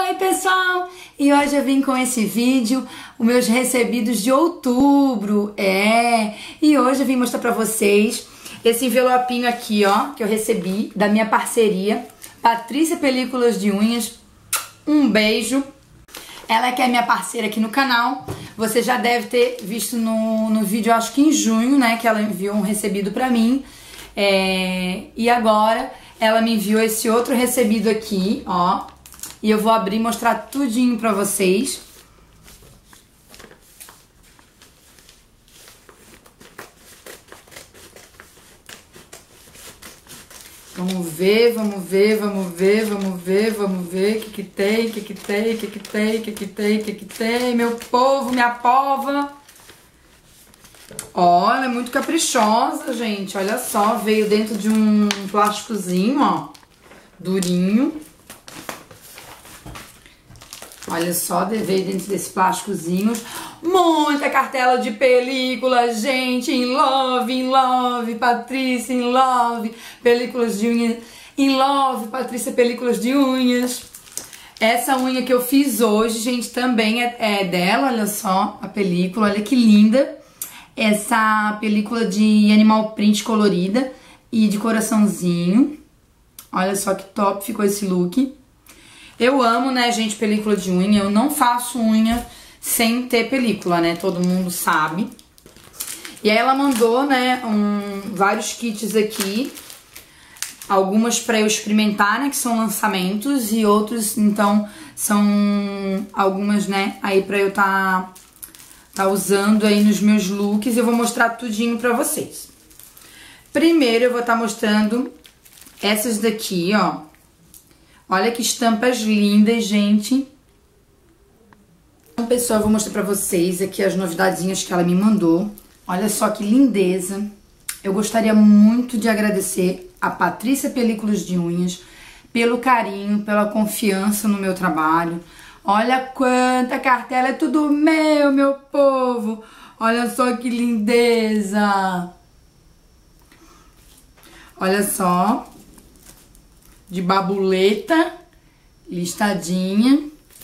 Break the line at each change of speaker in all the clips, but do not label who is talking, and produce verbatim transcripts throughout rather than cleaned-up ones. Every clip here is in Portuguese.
Oi pessoal, e hoje eu vim com esse vídeo, os meus recebidos de outubro, é, e hoje eu vim mostrar pra vocês esse envelopinho aqui, ó, que eu recebi da minha parceria, Patrícia Películas de Unhas, um beijo, ela que é minha parceira aqui no canal, você já deve ter visto no, no vídeo, acho que em junho, né, que ela enviou um recebido pra mim, é, e agora ela me enviou esse outro recebido aqui, ó, e eu vou abrir e mostrar tudinho pra vocês. Vamos ver, vamos ver, vamos ver, vamos ver, vamos ver o que que tem, o que que tem, o que que tem, o que que tem, o que que tem, meu povo, minha pova. Olha, é muito caprichosa, gente, olha só, veio dentro de um plásticozinho, ó, durinho. Olha só, veio dentro desse plásticozinho, muita cartela de película, gente, in love, in love, Patrícia, in love, películas de unhas, in love, Patrícia, películas de unhas. Essa unha que eu fiz hoje, gente, também é, é dela, olha só, a película, olha que linda. Essa película de animal print colorida e de coraçãozinho, olha só que top ficou esse look. Eu amo, né, gente, película de unha. Eu não faço unha sem ter película, né? Todo mundo sabe. E aí ela mandou, né, um, vários kits aqui. Algumas pra eu experimentar, né, que são lançamentos. E outros, então, são algumas, né, aí pra eu tá, tá usando aí nos meus looks. Eu vou mostrar tudinho pra vocês. Primeiro eu vou estar mostrando essas daqui, ó. Olha que estampas lindas, gente. Então, pessoal, eu vou mostrar pra vocês aqui as novidadezinhas que ela me mandou. Olha só que lindeza. Eu gostaria muito de agradecer a Patrícia Películas de Unhas pelo carinho, pela confiança no meu trabalho. Olha quanta cartela, é tudo meu, meu povo. Olha só que lindeza. Olha só. De babuleta, listadinha.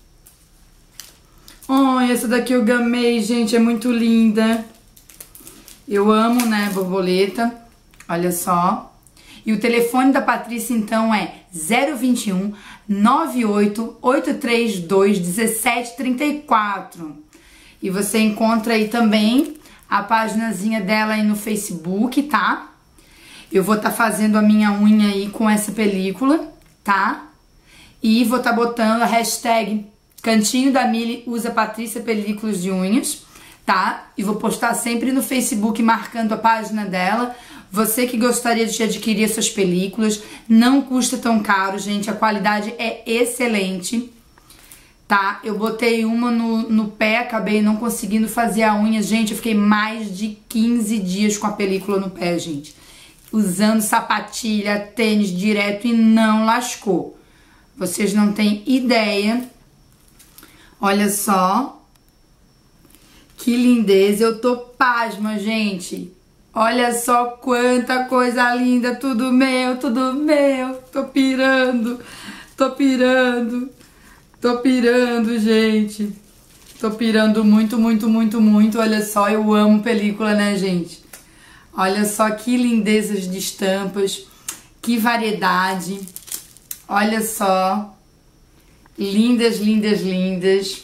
Oh, essa daqui eu gamei, gente, é muito linda. Eu amo, né, borboleta. Olha só. E o telefone da Patrícia, então, é zero vinte e um, nove oito, oito três dois, um sete três quatro. E você encontra aí também a paginazinha dela aí no Facebook, tá? Eu vou estar tá fazendo a minha unha aí com essa película, tá? E vou estar tá botando a hashtag Cantinho da Mili usa Patrícia Películas de Unhas, tá? E vou postar sempre no Facebook marcando a página dela. Você que gostaria de adquirir essas películas, não custa tão caro, gente. A qualidade é excelente, tá? Eu botei uma no, no pé, acabei não conseguindo fazer a unha. Gente, eu fiquei mais de quinze dias com a película no pé, gente. Usando sapatilha, tênis direto e não lascou. Vocês não têm ideia. Olha só. Que lindeza. Eu tô pasma, gente. Olha só quanta coisa linda. Tudo meu, tudo meu. Tô pirando. Tô pirando. Tô pirando, gente. Tô pirando muito, muito, muito, muito. Olha só, eu amo película, né, gente? Olha só que lindezas de estampas, que variedade. Olha só, lindas, lindas, lindas.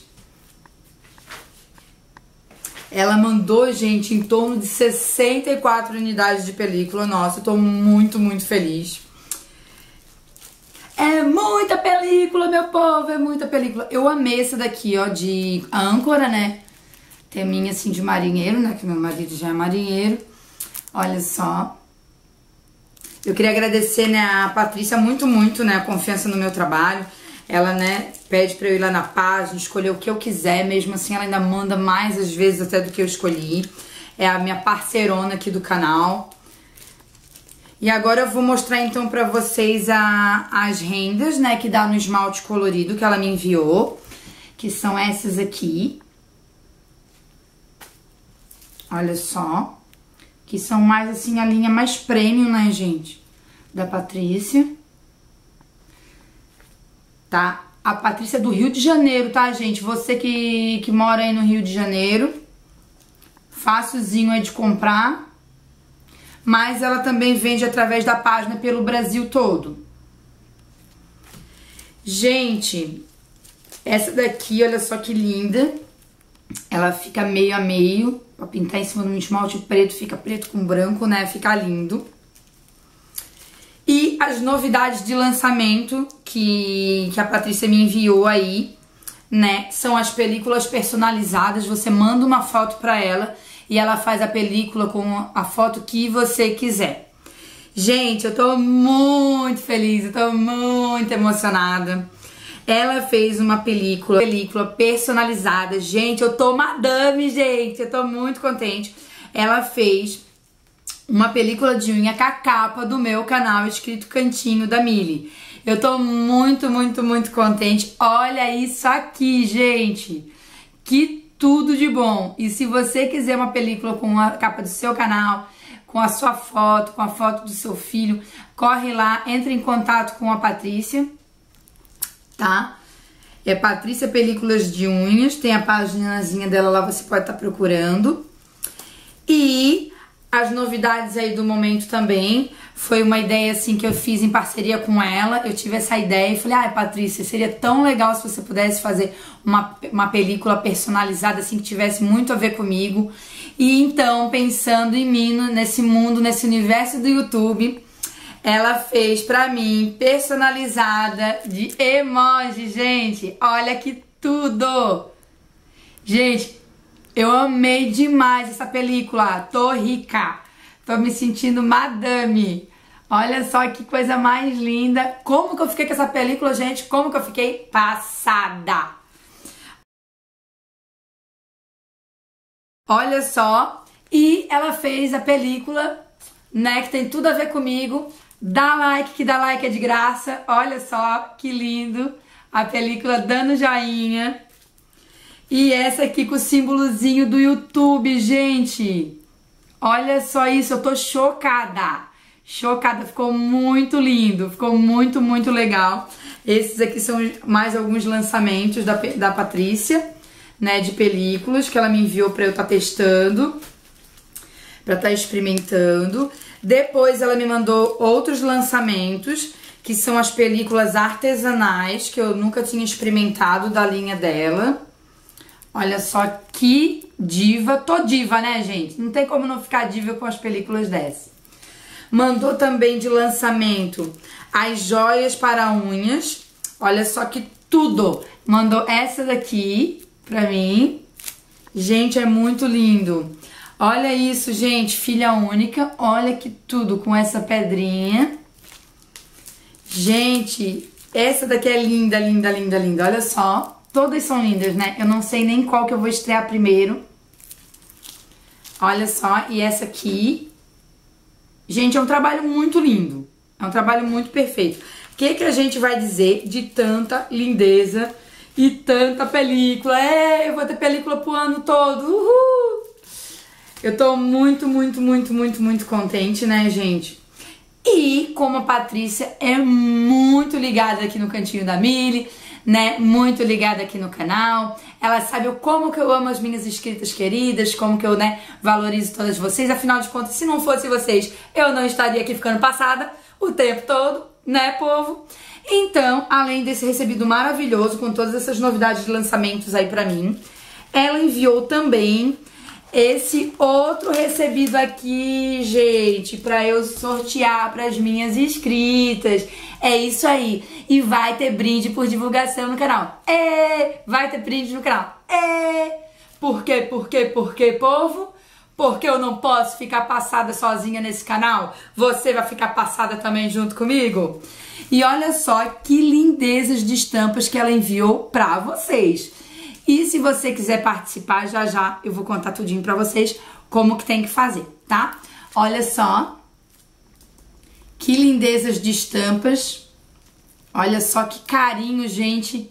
Ela mandou, gente, em torno de sessenta e quatro unidades de película. Nossa, eu tô muito, muito feliz. É muita película, meu povo, é muita película. Eu amei essa daqui, ó, de âncora, né? Teminha assim de marinheiro, né? Que meu marido já é marinheiro. Olha só. Eu queria agradecer, né, a Patrícia muito, muito, né, a confiança no meu trabalho. Ela, né, pede pra eu ir lá na página, escolher o que eu quiser. Mesmo assim, ela ainda manda mais, às vezes, até do que eu escolhi. É a minha parceirona aqui do canal. E agora eu vou mostrar, então, pra vocês a, as rendas, né, que dá no esmalte colorido que ela me enviou. Que são essas aqui. Olha só. Que são mais, assim, a linha mais premium, né, gente? Da Patrícia. Tá A Patrícia é do Rio de Janeiro, tá, gente? Você que, que mora aí no Rio de Janeiro. Facilzinho é de comprar. Mas ela também vende através da página pelo Brasil todo. Gente, essa daqui, olha só que linda. Ela fica meio a meio. Pra pintar em cima de um esmalte preto, fica preto com branco, né? Fica lindo. E as novidades de lançamento que, que a Patrícia me enviou aí, né? São as películas personalizadas. Você manda uma foto pra ela e ela faz a película com a foto que você quiser. Gente, eu tô muito feliz, eu tô muito emocionada. Ela fez uma película, película personalizada. Gente, eu tô madame, gente, eu tô muito contente. Ela fez uma película de unha com a capa do meu canal, escrito Cantinho da Mili. Eu tô muito, muito, muito contente. Olha isso aqui, gente. Que tudo de bom. E se você quiser uma película com a capa do seu canal, com a sua foto, com a foto do seu filho, corre lá, entre em contato com a Patrícia, tá? É Patrícia Películas de Unhas, tem a paginazinha dela lá, você pode estar procurando. E as novidades aí do momento também, foi uma ideia assim que eu fiz em parceria com ela. Eu tive essa ideia e falei, ai, Patrícia, seria tão legal se você pudesse fazer uma, uma película personalizada assim, que tivesse muito a ver comigo. E então, pensando em mim, nesse mundo, nesse universo do YouTube, ela fez pra mim, personalizada, de emoji, gente. Olha que tudo! Gente, eu amei demais essa película. Tô rica. Tô me sentindo madame. Olha só que coisa mais linda. Como que eu fiquei com essa película, gente? Como que eu fiquei passada. Olha só. E ela fez a película, né, que tem tudo a ver comigo. Dá like, que dá like é de graça. Olha só que lindo. A película dando joinha. E essa aqui com o símbolozinho do YouTube, gente. Olha só isso, eu tô chocada. Chocada, ficou muito lindo. Ficou muito, muito legal. Esses aqui são mais alguns lançamentos da, da Patrícia, né, de películas que ela me enviou pra eu estar testando, pra estar experimentando. Depois ela me mandou outros lançamentos, que são as películas artesanais, que eu nunca tinha experimentado da linha dela. Olha só que diva. Tô diva, né, gente? Não tem como não ficar diva com as películas dessa. Mandou também de lançamento as joias para unhas. Olha só que tudo. Mandou essa daqui pra mim. Gente, é muito lindo. Olha isso, gente. Filha única. Olha que tudo com essa pedrinha. Gente, essa daqui é linda, linda, linda, linda. Olha só. Todas são lindas, né? Eu não sei nem qual que eu vou estrear primeiro. Olha só. E essa aqui. Gente, é um trabalho muito lindo. É um trabalho muito perfeito. O que que a gente vai dizer de tanta lindeza e tanta película? É, eu vou ter película pro ano todo. Uhul! Eu tô muito, muito, muito, muito, muito contente, né, gente? E como a Patrícia é muito ligada aqui no Cantinho da Mili, né, muito ligada aqui no canal, ela sabe o como que eu amo as minhas inscritas queridas, como que eu, né, valorizo todas vocês. Afinal de contas, se não fosse vocês, eu não estaria aqui ficando passada o tempo todo, né, povo? Então, além desse recebido maravilhoso com todas essas novidades de lançamentos aí pra mim, ela enviou também esse outro recebido aqui, gente, pra eu sortear pras minhas inscritas. É isso aí. E vai ter brinde por divulgação no canal. É! Vai ter brinde no canal. É! Por quê? Por quê? Por quê, povo? Porque eu não posso ficar passada sozinha nesse canal. Você vai ficar passada também junto comigo? E olha só que lindezas de estampas que ela enviou pra vocês. E se você quiser participar, já já eu vou contar tudinho pra vocês como que tem que fazer, tá? Olha só. Que lindezas de estampas. Olha só que carinho, gente.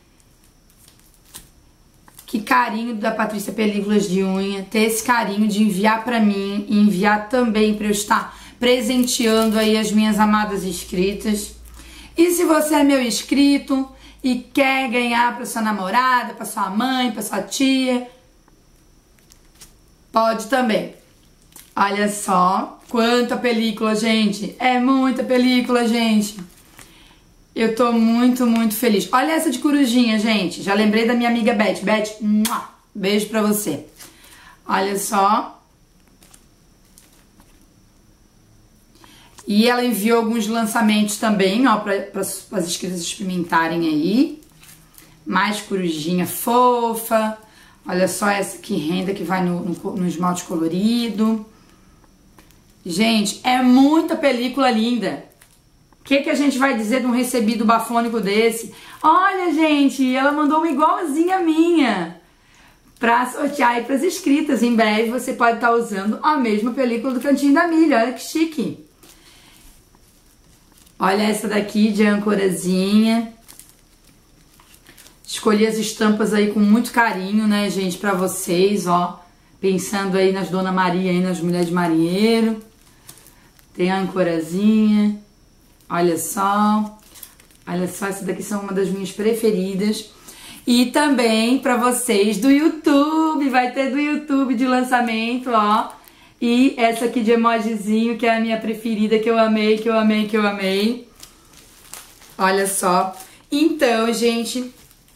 Que carinho da Patrícia Películas de Unha. Ter esse carinho de enviar pra mim e enviar também pra eu estar presenteando aí as minhas amadas inscritas. E se você é meu inscrito e quer ganhar para sua namorada, para sua mãe, para sua tia, pode também. Olha só quanta película, gente. É muita película, gente. Eu tô muito, muito feliz. Olha essa de corujinha, gente. Já lembrei da minha amiga Beth. Beth, beijo pra você. Olha só. E ela enviou alguns lançamentos também, ó, para as inscritas experimentarem aí. Mais corujinha fofa. Olha só essa que renda que vai no, no, no esmalte colorido. Gente, é muita película linda. O que, que a gente vai dizer de um recebido bafônico desse? Olha, gente, ela mandou uma igualzinha minha pra sortear aí pras inscritas. Em breve você pode estar usando a mesma película do Cantinho da Milha. Olha que chique. Olha essa daqui de ancorazinha. Escolhi as estampas aí com muito carinho, né, gente, pra vocês, ó. Pensando aí nas Dona Maria, aí nas Mulheres de Marinheiro. Tem a ancorazinha. Olha só. Olha só, essa daqui são uma das minhas preferidas. E também pra vocês do YouTube. Vai ter do YouTube de lançamento, ó. E essa aqui de emojizinho, que é a minha preferida, que eu amei, que eu amei, que eu amei. Olha só. Então, gente,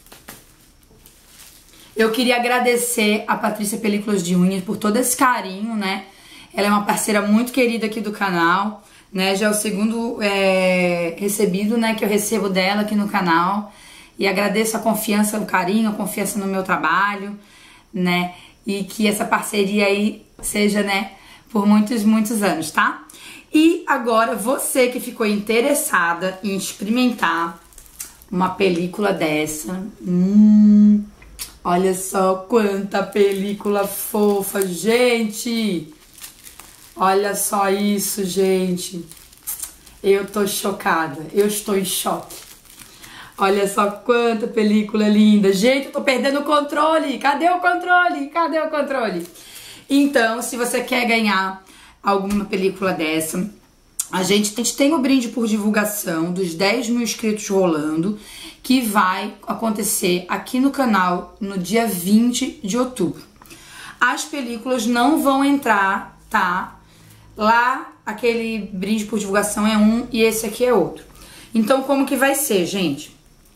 eu queria agradecer a Patrícia Películas de Unhas por todo esse carinho, né? Ela é uma parceira muito querida aqui do canal, né? Já é o segundo é, recebido, né, que eu recebo dela aqui no canal. E agradeço a confiança, o carinho, a confiança no meu trabalho, né? E que essa parceria aí seja, né, por muitos, muitos anos, tá? E agora, você que ficou interessada em experimentar uma película dessa, hum, olha só quanta película fofa, gente! Olha só isso, gente! Eu tô chocada, eu estou em choque. Olha só quanta película linda. Gente, eu tô perdendo o controle. Cadê o controle? Cadê o controle? Então, se você quer ganhar alguma película dessa, a gente tem o brinde por divulgação dos dez mil inscritos rolando, que vai acontecer aqui no canal no dia vinte de outubro. As películas não vão entrar, tá? Lá, aquele brinde por divulgação é um e esse aqui é outro. Então, como que vai ser, gente?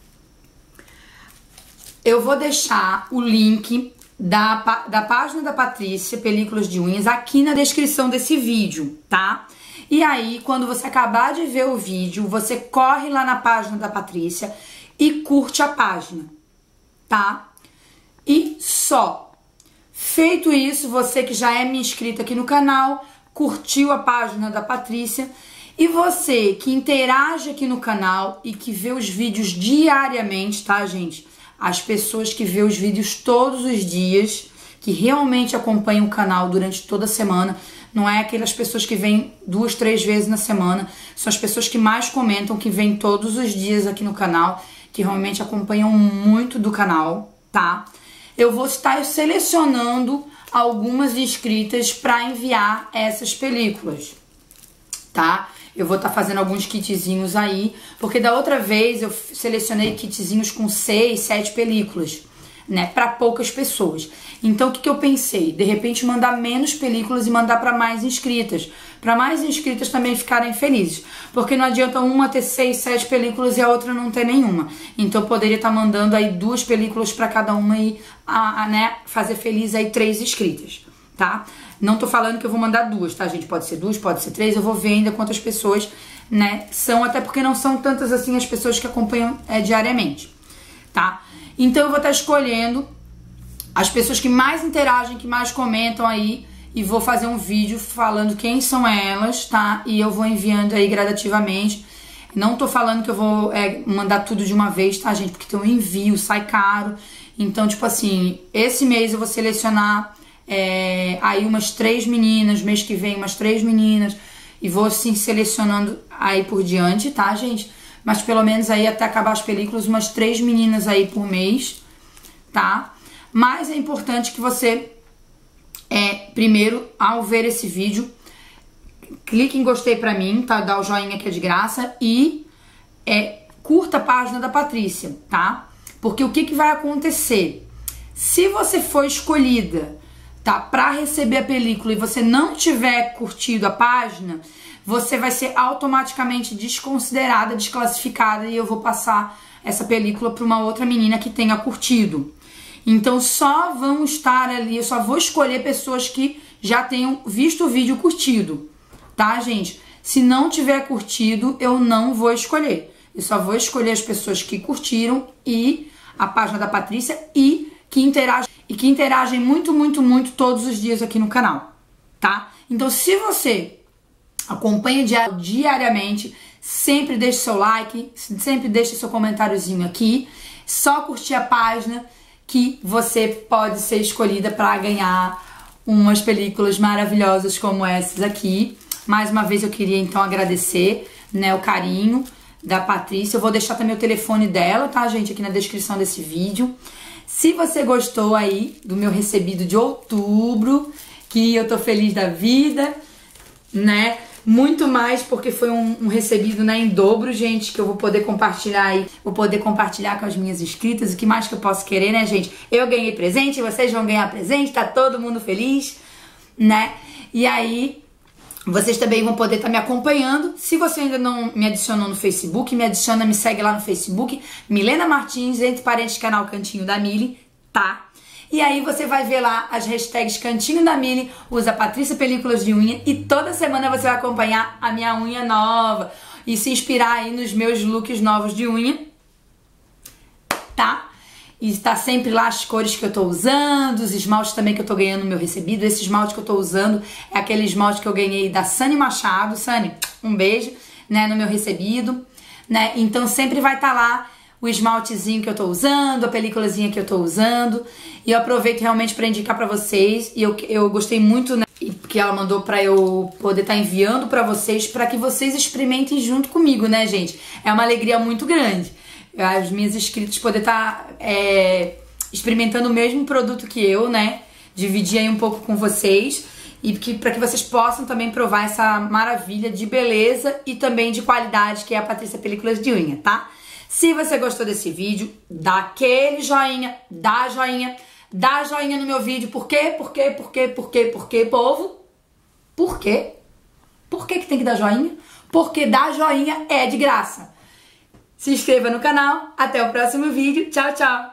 Eu vou deixar o link da, da página da Patrícia Películas de Unhas aqui na descrição desse vídeo, tá? E aí, quando você acabar de ver o vídeo, você corre lá na página da Patrícia e curte a página, tá? E só. Feito isso, você que já é minha inscrita aqui no canal, curtiu a página da Patrícia, e você que interage aqui no canal e que vê os vídeos diariamente, tá, gente? As pessoas que vê os vídeos todos os dias, que realmente acompanham o canal durante toda a semana, não é aquelas pessoas que vêm duas, três vezes na semana, são as pessoas que mais comentam, que vêm todos os dias aqui no canal, que realmente acompanham muito do canal, tá? Eu vou estar selecionando algumas inscritas para enviar essas películas, tá? Eu vou estar fazendo alguns kitzinhos aí, porque da outra vez eu selecionei kitzinhos com seis, sete películas, né, para poucas pessoas. Então o que, que eu pensei? De repente mandar menos películas e mandar para mais inscritas, para mais inscritas também ficarem felizes, porque não adianta uma ter seis, sete películas e a outra não ter nenhuma. Então eu poderia estar mandando aí duas películas para cada uma e a, a, né, fazer feliz aí três inscritas, tá? Não tô falando que eu vou mandar duas, tá, gente? Pode ser duas, pode ser três, eu vou ver ainda quantas pessoas, né, são, até porque não são tantas assim as pessoas que acompanham é, diariamente, tá? Então eu vou estar escolhendo as pessoas que mais interagem, que mais comentam aí, e vou fazer um vídeo falando quem são elas, tá? E eu vou enviando aí gradativamente. Não tô falando que eu vou é, mandar tudo de uma vez, tá, gente? Porque tem um envio, sai caro. Então, tipo assim, esse mês eu vou selecionar é, aí umas três meninas, mês que vem umas três meninas, e vou assim selecionando aí por diante, tá, gente? Mas pelo menos aí até acabar as películas, umas três meninas aí por mês, tá? Mas é importante que você, é, primeiro, ao ver esse vídeo, clique em gostei pra mim, tá? Dá o joinha que é de graça e é, curta a página da Patrícia, tá? Porque o que, que vai acontecer? Se você for escolhida, tá, pra receber a película e você não tiver curtido a página, você vai ser automaticamente desconsiderada, desclassificada e eu vou passar essa película para uma outra menina que tenha curtido. Então só vão estar ali, eu só vou escolher pessoas que já tenham visto o vídeo curtido, tá, gente? Se não tiver curtido, eu não vou escolher. Eu só vou escolher as pessoas que curtiram e a página da Patrícia e que interagem, e que interagem muito, muito, muito todos os dias aqui no canal, tá? Então se você acompanha diariamente, sempre deixe seu like, sempre deixe seu comentáriozinho aqui, só curtir a página que você pode ser escolhida para ganhar umas películas maravilhosas como essas aqui. Mais uma vez eu queria então agradecer, né, o carinho da Patrícia. Eu vou deixar também o telefone dela, tá, gente, aqui na descrição desse vídeo. Se você gostou aí do meu recebido de outubro, que eu tô feliz da vida, né? Muito mais porque foi um, um recebido, né, em dobro, gente, que eu vou poder compartilhar aí, vou poder compartilhar com as minhas inscritas. O que mais que eu posso querer, né, gente? Eu ganhei presente, vocês vão ganhar presente, tá todo mundo feliz, né? E aí, vocês também vão poder estar me acompanhando. Se você ainda não me adicionou no Facebook, me adiciona, me segue lá no Facebook, Milena Martins, entre parênteses, canal Cantinho da Mili, tá? E aí você vai ver lá as hashtags Cantinho da Mili, usa Patrícia Películas de Unha e toda semana você vai acompanhar a minha unha nova e se inspirar aí nos meus looks novos de unha, tá? E está sempre lá as cores que eu tô usando, os esmaltes também que eu tô ganhando no meu recebido. Esse esmalte que eu tô usando é aquele esmalte que eu ganhei da Sani Machado. Sani, um beijo, né, no meu recebido, né? Então sempre vai estar lá o esmaltezinho que eu tô usando, a películazinha que eu tô usando. E eu aproveito realmente pra indicar pra vocês. E eu, eu gostei muito, né, que ela mandou pra eu poder estar enviando pra vocês, pra que vocês experimentem junto comigo, né, gente? É uma alegria muito grande. As minhas inscritas poder estar é, experimentando o mesmo produto que eu, né? Dividir aí um pouco com vocês. E que, pra que vocês possam também provar essa maravilha de beleza e também de qualidade que é a Patrícia Películas de Unha, tá? Se você gostou desse vídeo, dá aquele joinha, dá joinha, dá joinha no meu vídeo. Por quê? Por quê? Por quê? Por quê? Por quê, povo? Por quê? Por que que tem que dar joinha? Porque dar joinha é de graça. Se inscreva no canal. Até o próximo vídeo. Tchau, tchau!